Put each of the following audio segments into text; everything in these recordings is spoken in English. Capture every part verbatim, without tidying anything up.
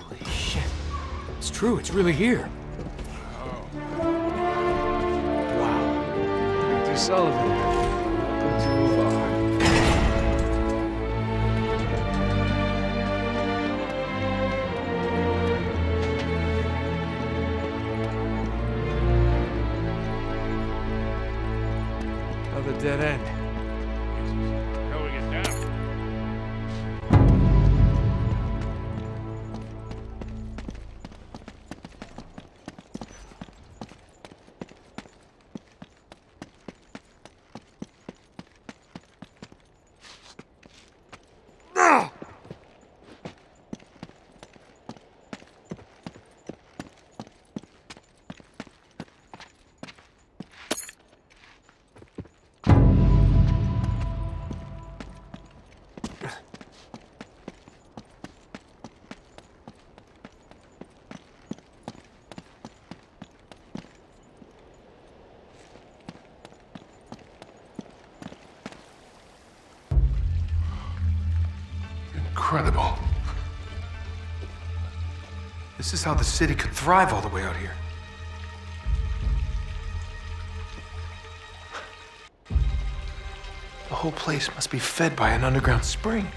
Holy shit. It's true, it's really here. Oh. Wow. Victor Sullivan. Welcome to Uvar. Another dead end. How do we get down? Incredible. This is how the city could thrive all the way out here. The whole place must be fed by an underground spring.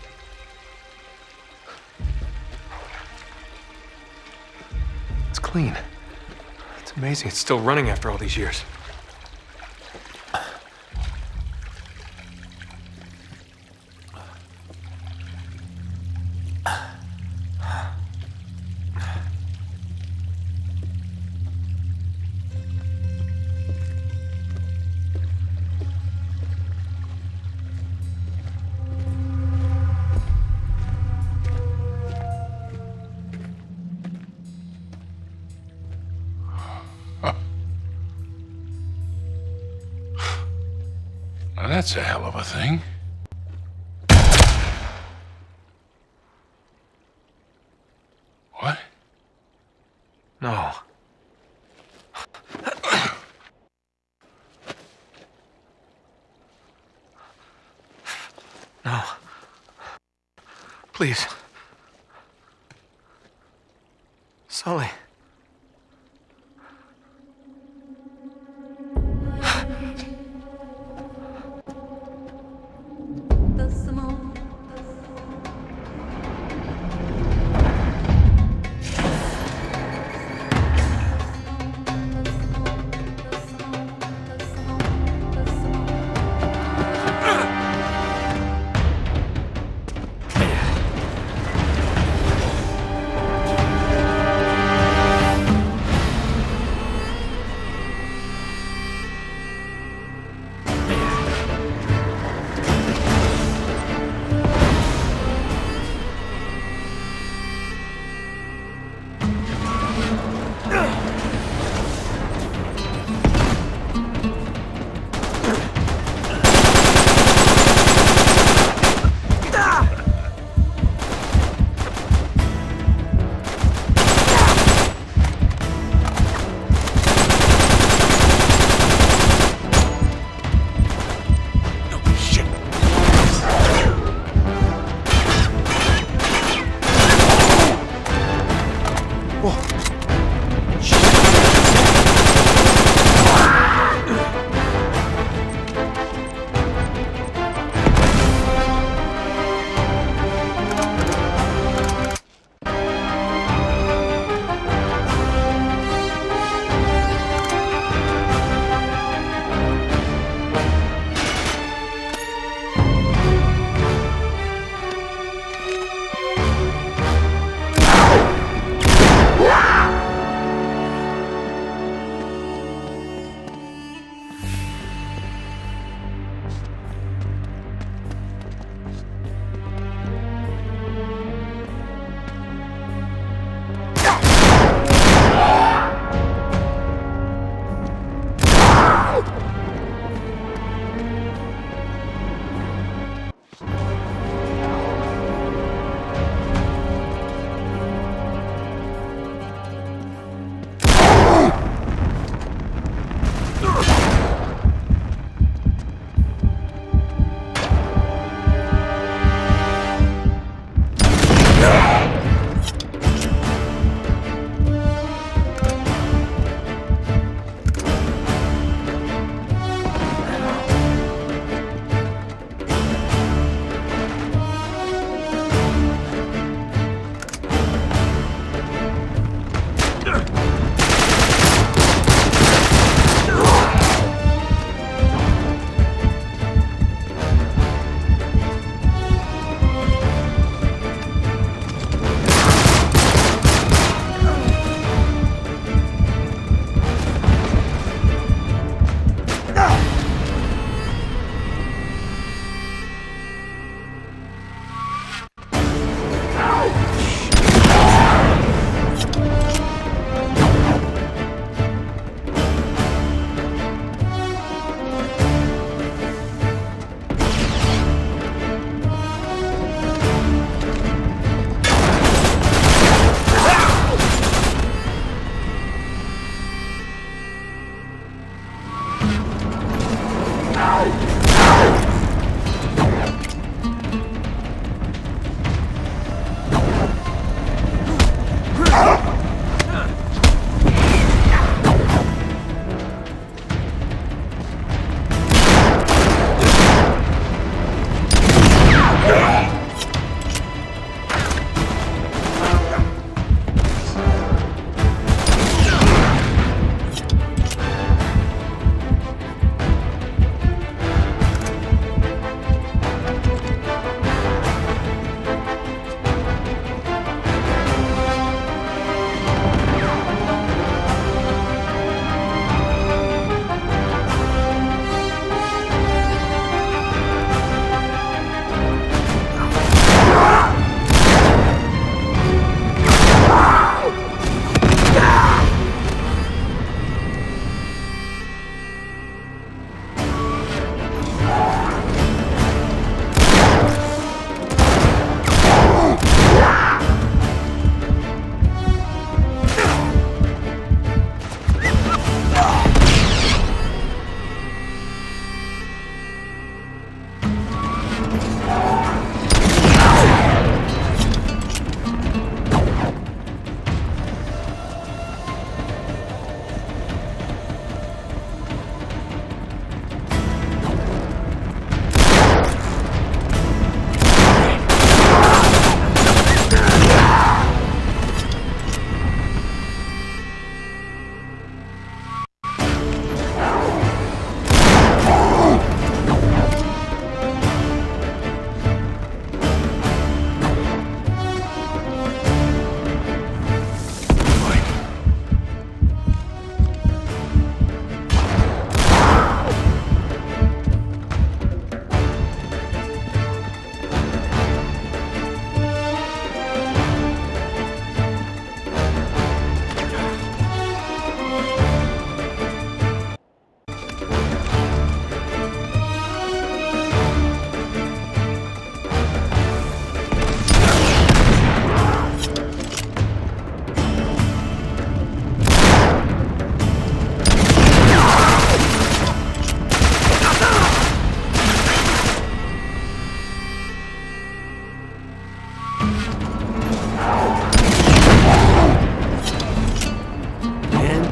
It's clean. It's amazing it's still running after all these years. Now that's a hell of a thing. What? No. No. Please. Sully.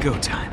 Go time.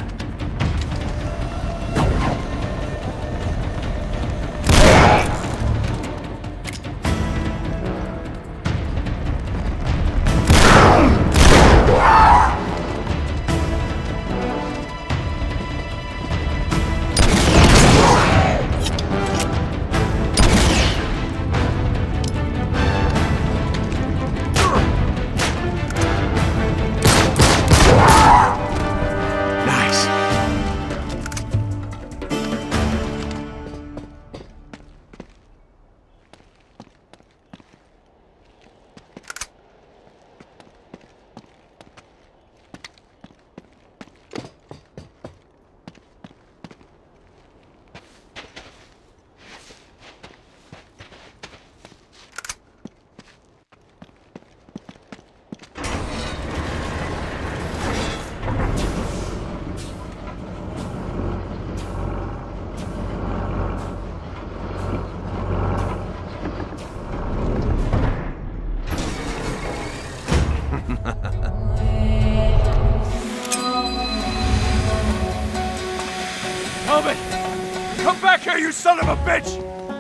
Helmet! Come back here, you son of a bitch!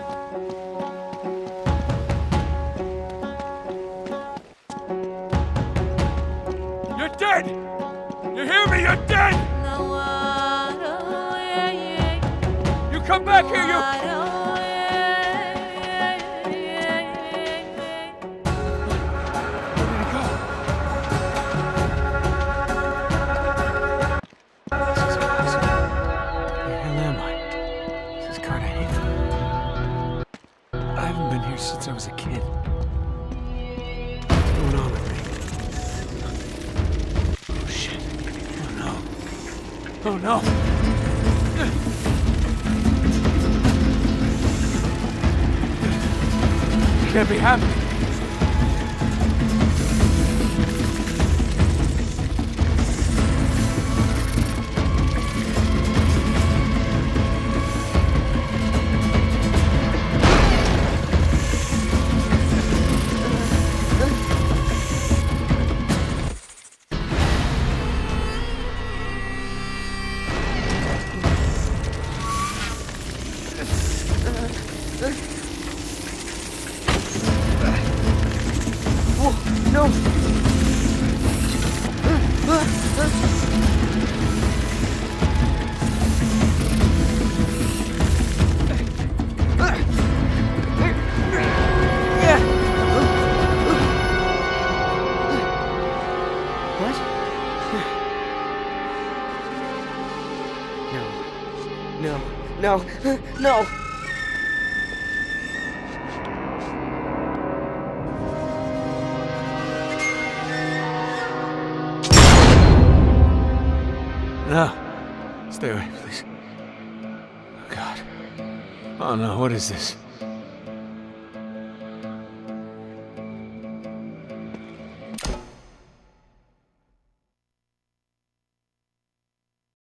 You're dead! You hear me? You're dead! You come back here, you... Since I was a kid. What's going on with me? Oh shit. Oh no. Oh no. It can't be happening. No! What? No. No. No. No! No. Stay away, please. Oh, God. Oh, no. What is this?